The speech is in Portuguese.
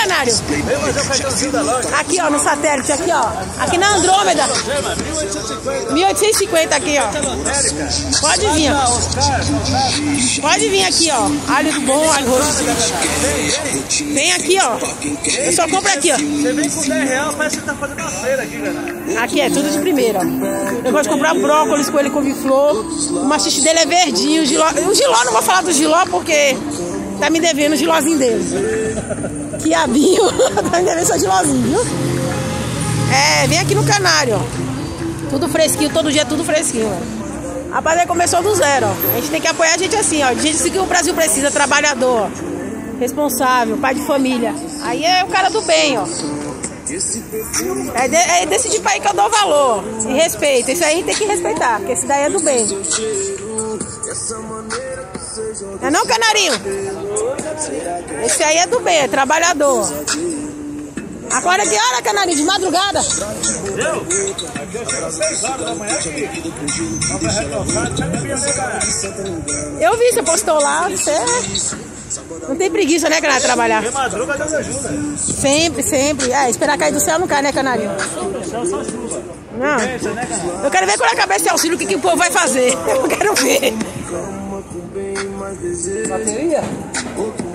Canário? Vem fazer o cartãozinho da loja. Aqui, ó, no satélite, aqui, ó. Aqui na Andrômeda. 1850 aqui, ó. Pode vir, ó. Pode vir aqui, ó. Alho bom, alho roxo. Vem aqui, ó. Eu só compro aqui, ó. Você vem com R$10, parece que você tá fazendo uma feira aqui, galera. Aqui é tudo de primeira, ó. Eu gosto de comprar brócolis, coelho, couve-flor. O machixe dele é verdinho. O giló, não vou falar do giló porque tá me devendo o gilózinho dele. Quiabinho. Tá me devendo seu gilózinho, viu? É, vem aqui no Canário, ó. Tudo fresquinho, todo dia tudo fresquinho, ó. A padaria começou do zero, ó. A gente tem que apoiar a gente assim, ó. Gente que o Brasil precisa, trabalhador, ó. Responsável, pai de família. Aí é o cara do bem, ó. É desse tipo aí que eu dou valor e respeito. Isso aí tem que respeitar, porque esse daí é do bem. Não é não, Canarinho? Esse aí é do bem, é trabalhador. Agora que hora, Canarinho? De madrugada? Eu? Aqui eu chego às 6 horas da manhã aqui. Eu vi, você postou lá. Você não tem preguiça, né, Canário, trabalhar? De madruga Deus ajuda. Sempre, sempre. É, esperar cair do céu não cai, né, Canarinho? Só chuva. Não. Eu quero ver quando acabar esse auxílio o que o povo vai fazer. Eu quero ver. Bateria?